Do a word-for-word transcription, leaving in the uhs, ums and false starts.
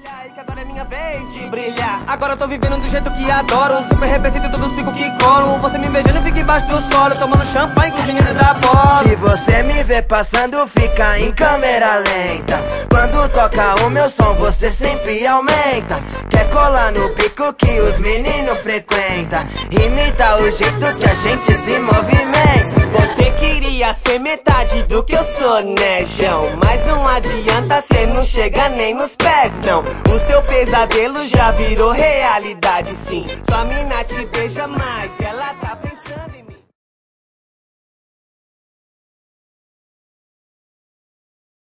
Olha aí que agora é minha vez de brilhar. Agora eu tô vivendo do jeito que adoro. Super represento todos os picos que colo. Você me beijando e fica embaixo do solo, tomando champanhe com menina da bola. Se você me vê passando, fica em câmera lenta. Quando toca o meu som, você sempre aumenta. Quer colar no pico que os meninos frequentam, imita o jeito que a gente se movimenta. Você queria ser metade do que eu sou, né, João? Mas não adianta, cê não chega nem nos pés, não. O seu pesadelo já virou realidade, sim. Sua mina te beija mais, ela tá